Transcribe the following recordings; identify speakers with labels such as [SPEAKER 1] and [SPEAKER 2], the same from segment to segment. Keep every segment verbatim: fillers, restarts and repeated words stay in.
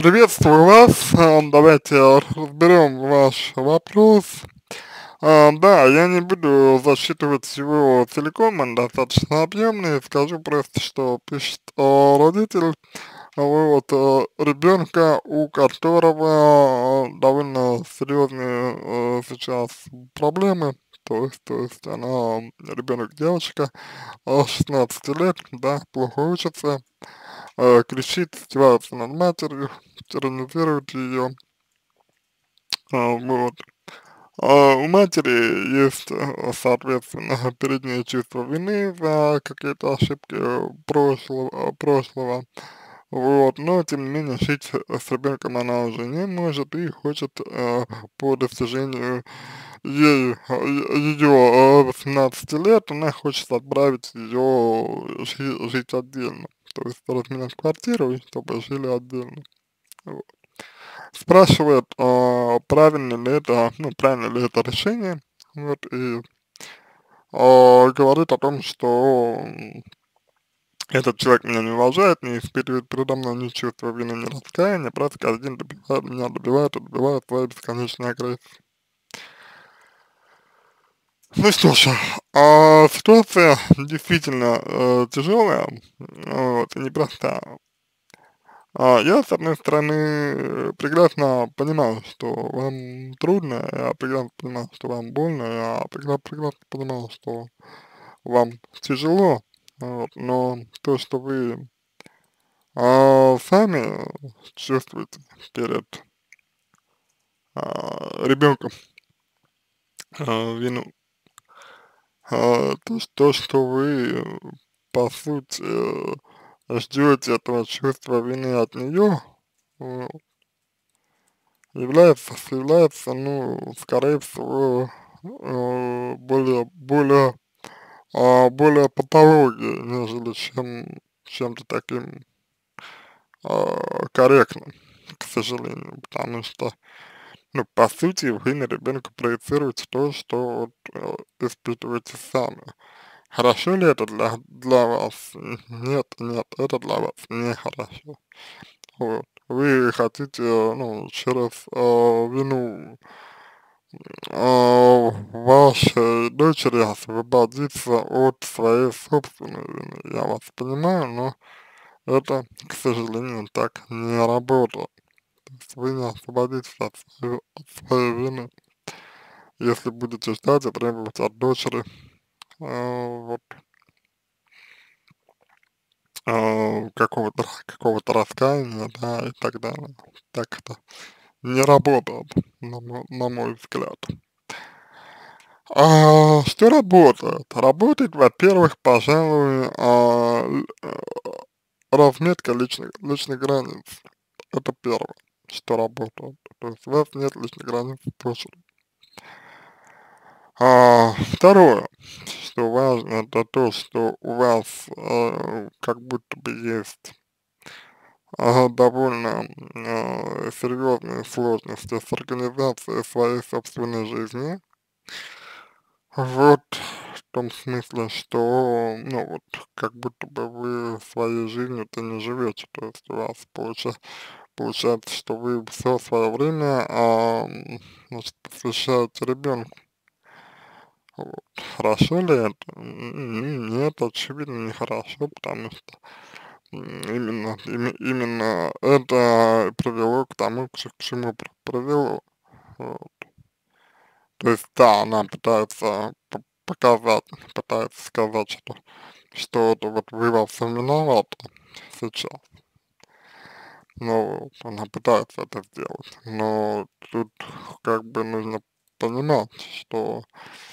[SPEAKER 1] Приветствую вас. Ам, Давайте разберем ваш вопрос. Ам, Да, я не буду зачитывать его целиком, он достаточно объемный. Скажу просто, что пишет а, родитель вот, а, ребенка, у которого а, довольно серьезные а, сейчас проблемы. То есть, то есть она, ребенок девочка, а, шестнадцати лет, да, плохо учится, э, кричит, издевается над матерью, тиранизирует ее, а, вот. А у матери есть, э, соответственно, перед ней чувство вины за какие-то ошибки прошлого, прошлого, вот, но тем не менее жить с ребенком она уже не может и хочет э, по достижению ей, ее восемнадцати лет, она хочет отправить ее жи- жить отдельно, то есть разменять квартиру, и чтобы жили отдельно. Вот. Спрашивает, а, правильно ли это, ну, правильно ли это решение, вот, и а, говорит о том, что м, этот человек меня не уважает, не испытывает передо мной ни чувства вины, ни раскаяния, просто каждый день добивает меня, добивает и добивает своей бесконечной агрессией. Ну что ж, а, ситуация действительно э, тяжелая, вот, и непростая. А, я, с одной стороны, э, прекрасно понимаю, что вам трудно, я прекрасно понимаю, что вам больно, я прекрасно, прекрасно понимаю, что вам тяжело, вот, но то, что вы а, сами чувствуете перед а, ребенком а, вину, а, то, что, то, что вы, э, по сути, э, ждете этого чувства вины от нее, является, является, ну, скорее всего, э, более, более, а, более патологией, нежели чем чем-то таким а, корректным, к сожалению, потому что, ну, по сути, вы на ребенка проецируете то, что вот, э, испытываете сами. Хорошо ли это для, для вас? Нет, нет, это для вас нехорошо. Вот. Вы хотите, ну, через э, вину а, вашей дочери освободиться от своей собственной вины. Я вас понимаю, но это, к сожалению, так не работает. То есть вы не освободитесь от своей, от своей вины, если будете ждать и требовать от дочери а, вот, а, какого-то какого-то раскаяния, да, и так далее. Так это не работает, на мой, на мой взгляд. А, что работает? Работает, во-первых, пожалуй, а, л- э, разметка личных, личных границ. Это первое, что работает. То есть у вас нет личных границ в прошлом. А, второе, что важно, это то, что у вас э, как будто бы есть а, довольно э, серьезные сложности с организацией своей собственной жизни. Вот, в том смысле, что, ну вот, как будто бы вы своей жизнью-то не живете, то есть у вас получа, получается, что вы все свое время, а, м, значит, посвящаете ребенку. Вот. Хорошо ли это? М, Нет, очевидно, нехорошо, потому что м, именно, име- именно это и привело к тому, к, ч- к чему пр- привело. Вот. То есть, да, она пытается п- показать, пытается сказать, что что-то вот вы во всем виноваты сейчас. Но она пытается это сделать. Но тут как бы нужно понимать, что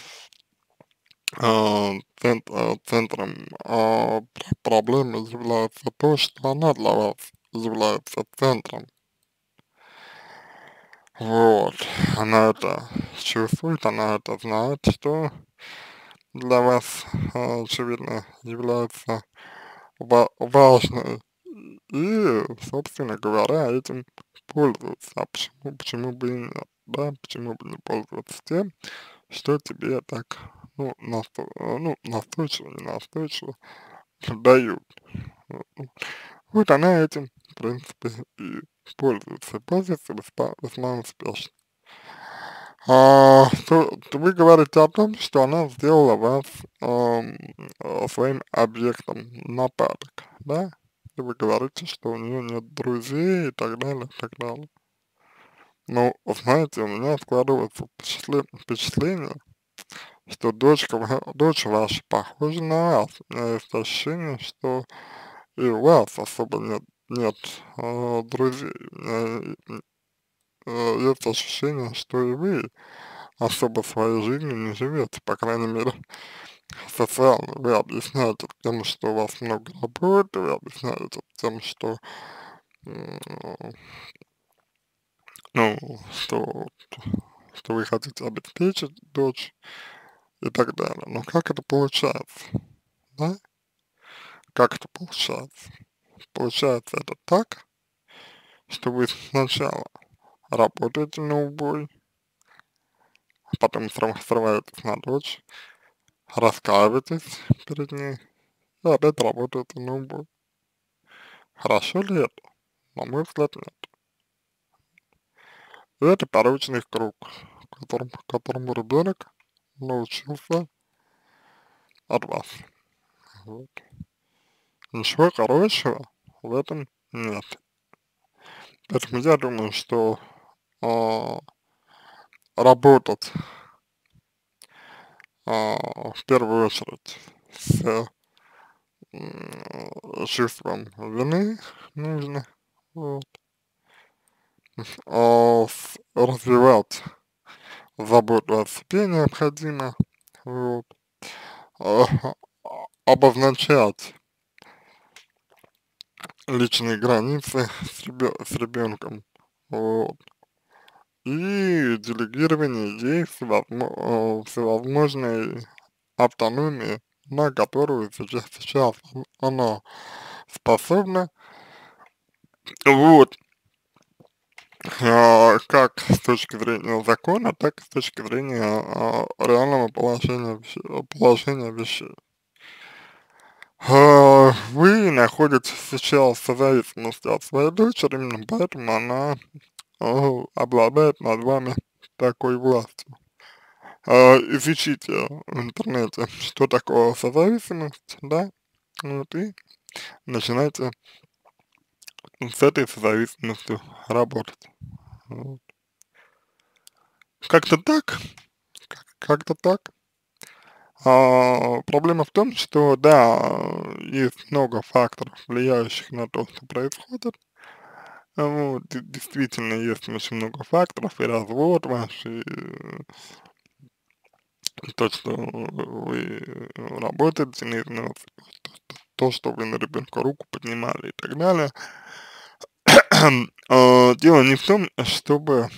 [SPEAKER 1] а, цент- а, центром а, пр- проблемы является то, что она для вас является центром. Вот. Она это чувствует, она это знает, что для вас, а, очевидно, является ва- важной. И, собственно говоря, этим пользоваться. А почему, почему бы и нет, да, почему бы не пользоваться тем, что тебе так, ну, насто, э, ну, настойчиво, не настойчиво дают. Вот Вот она этим, в принципе, и пользуется, пользуется весьма, весьма успешно. А, то, то вы говорите о том, что она сделала вас ам, а, своим объектом нападок, да? И вы говорите, что у нее нет друзей и так далее, и так далее. Ну, знаете, у меня складывается впечатле- впечатление, что дочка, ва- дочь ваша похожа на вас. У меня есть ощущение, что и у вас особо нет, нет а, друзей. У меня и- э, есть ощущение, что и вы особо своей жизнью не живете, по крайней мере, социально. Вы объясняете это тем, что у вас много работы, вы объясняете это тем, что, м, ну, что, что вы хотите обеспечить дочь и так далее. Но как это получается, да? Как это получается? Получается это так, что вы сначала работаете на убой, а потом срыв- срываетесь на дочь, раскаиваетесь перед ней и опять работаете на убой. Хорошо ли это? На мой взгляд, нет. И это порочный круг, которым, которому ребенок научился от вас. Вот. Ничего хорошего в этом нет. Поэтому я думаю, что а, работать а, в первую очередь с м, чувством вины нужно, вот, а, с- развивать заботу о себе необходимо, вот, а, а, обозначать личные границы с, ребё с ребенком, вот, и делегирование ей всевозмо э, всевозможной автономии, на которую сейчас, сейчас он- она способна, вот, а, как с точки зрения закона, так и с точки зрения а, реального положения, вещ- положения вещей. А, Вы находитесь сейчас в зависимости от своей дочери, именно поэтому она а, обладает над вами такой властью. А, изучите в интернете, что такое созависимость, да, вот, и начинайте с этой созависимостью работать. Вот. Как-то так, как-то так. А, проблема в том, что, да, есть много факторов, влияющих на то, что происходит. Вот, де- действительно, есть очень много факторов, и развод ваш, и э, то, что вы работаете на износ, то, что вы на ребенка руку поднимали и так далее. А, Дело не в том, чтобы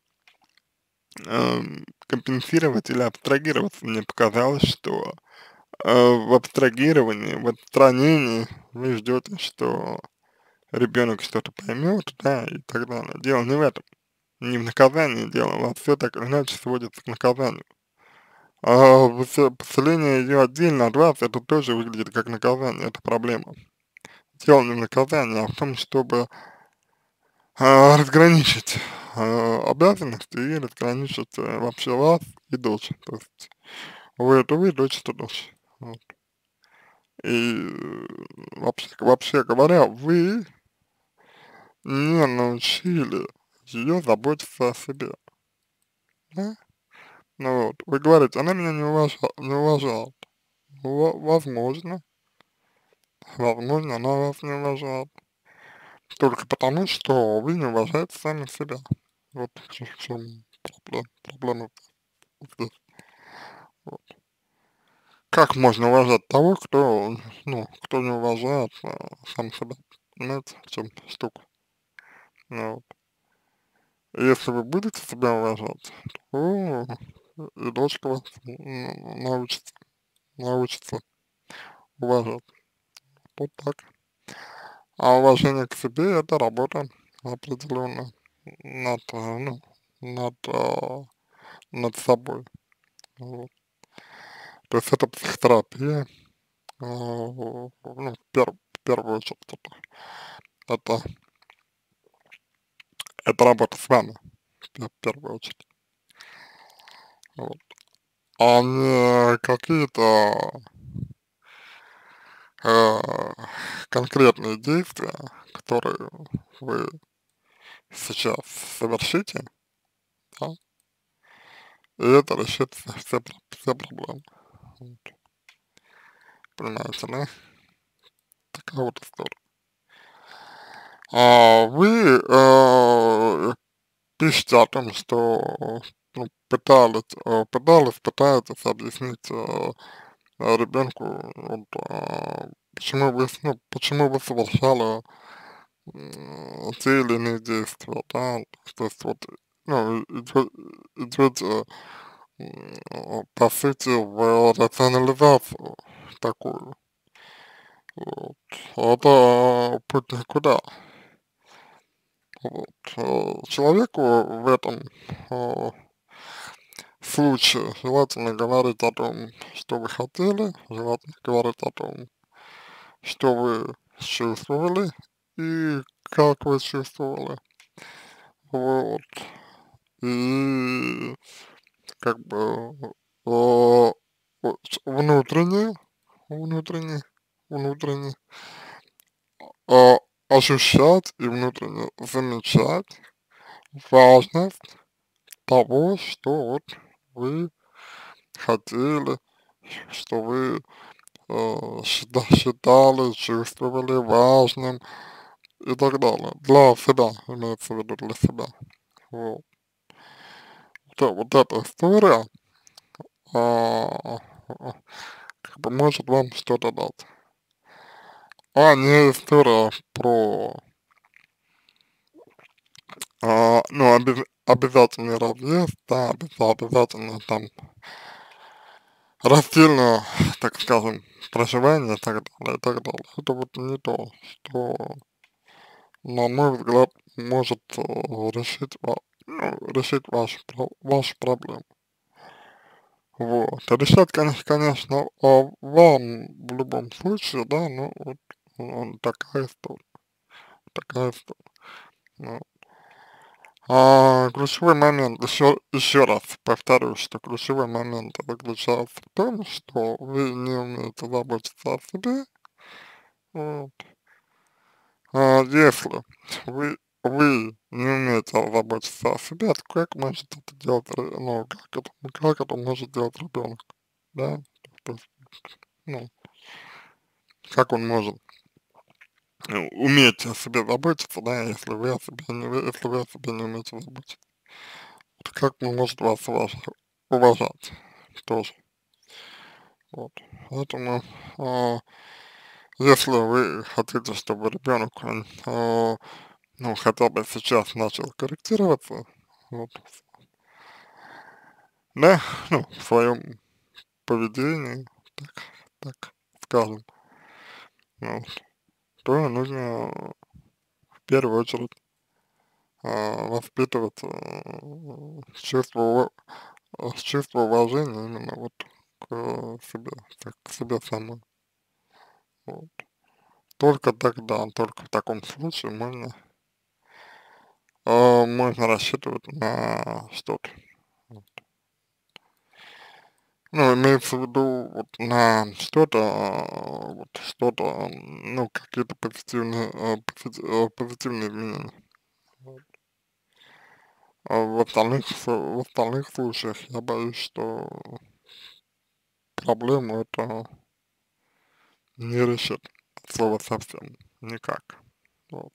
[SPEAKER 1] эм, компенсировать или абстрагироваться. Мне показалось, что э, в абстрагировании, в отстранении вы ждете, что ребенок что-то поймет, да, и так далее. Дело не в этом, не в наказании дело, у вас все так или иначе сводится к наказанию. А высе- поселение ее отдельно от вас, это тоже выглядит как наказание, это проблема. Дело не в наказании, а в том, чтобы а, разграничить а, обязанности и разграничить э, вообще вас и дочь. То есть вы это вы, дочь это дочь. Вот. И э, вообще, вообще говоря, вы не научили ее заботиться о себе, да? Ну вот, вы говорите, она меня не уважала, не уважала. Во- возможно, возможно, она вас не уважала. Только потому, что вы не уважаете сами себя. Вот в чём в чём проблема, проблема здесь. Вот. Как можно уважать того, кто, ну, кто не уважает а, сам себя? Понимаете, в чем штука? Ну, вот. И если вы будете себя уважать, то и дочка вас н- научится, научится уважать. Вот так. А уважение к себе — это работа определенная над, а, ну, над, а, над собой. Вот. То есть это психотерапия, а, ну, в, пер- в первую очередь это, это это работа с вами, в первую очередь. Вот. А не какие-то э, конкретные действия, которые вы сейчас совершите, да, и это решит все, все, про- все проблемы. Вот. Понимаете, да? Такая вот история. А вы э, пишете о том, что ну, пытались, э, пытались, пытаетесь объяснить э, э, ребенку, вот, э, почему вы, с- ну, почему вы совершали м, те или иные действия, да, то есть вот, ну, идет, идете, м, по сути, в рационализацию такую, вот, это путь никуда, вот, э, человеку в этом э, случае желательно говорить о том, что вы хотели, желательно говорить о том, что вы чувствовали и как вы чувствовали, вот, и как бы о, о, с- внутренне, внутренне, внутренне а, ощущать и внутренне замечать важность того, что вот вы хотели, что вы э, счита- считали, чувствовали важным и так далее. Для себя, имеется в виду для себя. Вот, вот, э- вот эта история а, а, как бы может вам что-то дать. А не история про а, ну, обяз- обязательный разъезд, да, обяз- обязательно там раздельное, так скажем, проживание и так далее, и так далее. Это вот не то, что, на мой взгляд, может э, решить, ва- ну, решить вашу, про- вашу проблему. Вот. А решать, конечно, конечно, а, вам в любом случае, да, ну, вот м, такая история, такая история. Ну, а ключевой момент, еще, еще раз повторю, что ключевой момент заключается в том, что вы не умеете заботиться о себе. Вот. А если вы, вы не умеете заботиться о себе, то как может это делать, ре- ну, как это, как это может делать ребенок, да? То есть, ну, как он может э, уметь о себе заботиться, да, если вы о себе не, если вы о себе не умеете заботиться? Вот как он может вас уважать, уважать тоже? Вот. Поэтому, а, если вы хотите, чтобы ребенок, он, а, ну, хотя бы сейчас начал корректироваться, вот, да, ну, в своем поведении, так, так скажем, вот, то нужно в первую очередь а, воспитывать а, чувство, ува- а, чувство уважения именно вот к э, себе, так, к себе самой. Вот. Только тогда, только в таком случае можно, а, можно рассчитывать на что-то. Вот. Ну, имеется в виду вот на что-то, а, вот что-то, м, ну, какие-то позитивные, а, пози- а, позитивные изменения. Вот. А в остальных, с- в остальных случаях я боюсь, что проблему это не решит от слова совсем никак. Вот.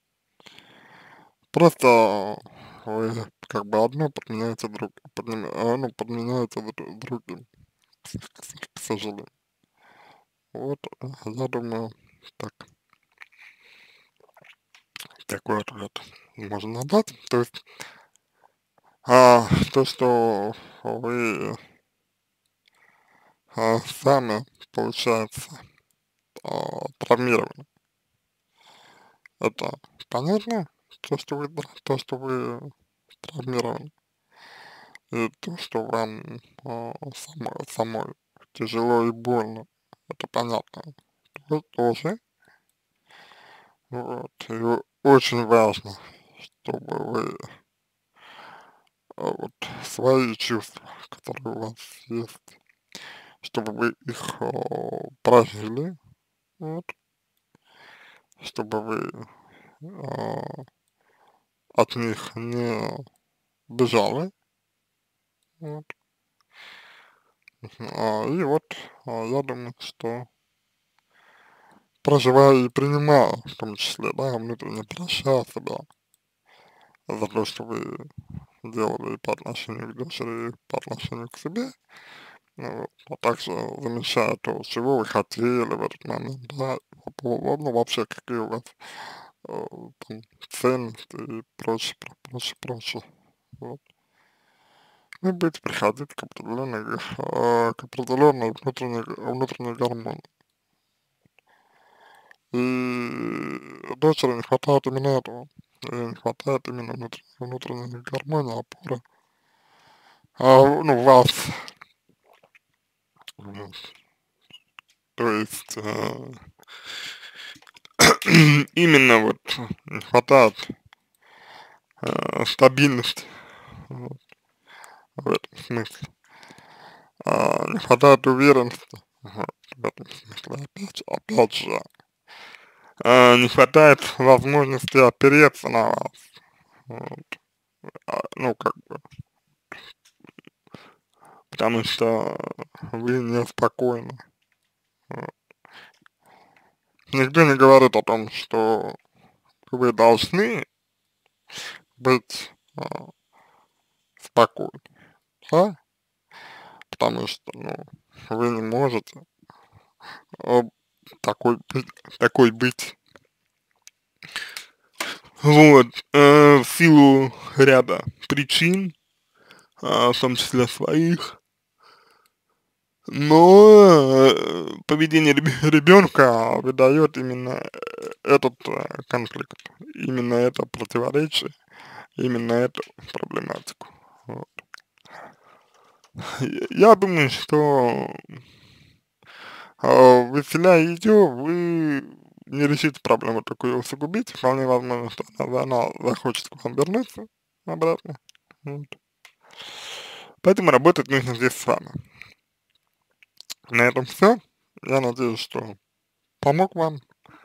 [SPEAKER 1] Просто вы как бы одно подменяете друг, подмен- а, ну, подменяете дру- другим, к, с- к с- к сожалению. Вот, э, я думаю, так, такой ответ можно дать. То есть, а, то, что вы а, сами, получается, а, травмированы, это понятно? То, что вы, тра- то, что вы травмированы, и то, что вам а, самой, самой тяжело и больно, это понятно. То- Тоже, вот, и о- очень важно, чтобы вы а, вот свои чувства, которые у вас есть, чтобы вы их а, прожили, вот, чтобы вы а, от них не бежали, вот, а, и вот а, я думаю, что проживая и принимая, в том числе, да, внутренне прощая себя за то, что вы делали по отношению к дочери, по отношению к себе, ну, вот, а также замечая то, чего вы хотели в этот момент, да, по поводу, ну, вообще, какие у вас э, там, ценности и прочее, про- прочее, прочее, вот. И быть, приходить к определенной, г- э, к определенной внутренней, г- внутренней гармонии. И дочери не хватает именно этого, ей не хватает именно внутренней, внутренней гармонии, опоры, а, ну, вас, вот. То есть, э, именно вот не хватает э, стабильности, вот, в этом смысле. А, не хватает уверенности, вот, в этом смысле, опять, опять же. А, не хватает возможности опереться на вас, вот, а, ну, как бы, потому что вы неспокойны. Вот. Никто не говорит о том, что вы должны быть а, спокойны, да? Потому что, ну, вы не можете а, такой, быть- такой быть, вот, э, в силу ряда причин, а, в том числе своих, но э, поведение ребенка выдает именно э, этот э, конфликт, именно это противоречие, именно эту проблематику. Вот. Я думаю, что а, выселяя ее, вы не решите проблему такую усугубить. Вполне возможно, что она, она захочет к вам вернуться обратно. Вот. Поэтому работать нужно здесь с вами. На этом все. Я надеюсь, что помог вам.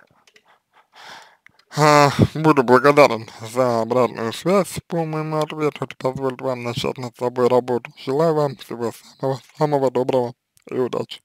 [SPEAKER 1] А, буду благодарен за обратную связь по моему ответу. Это позволит вам начать над собой работу. Желаю вам всего самого, самого доброго и удачи.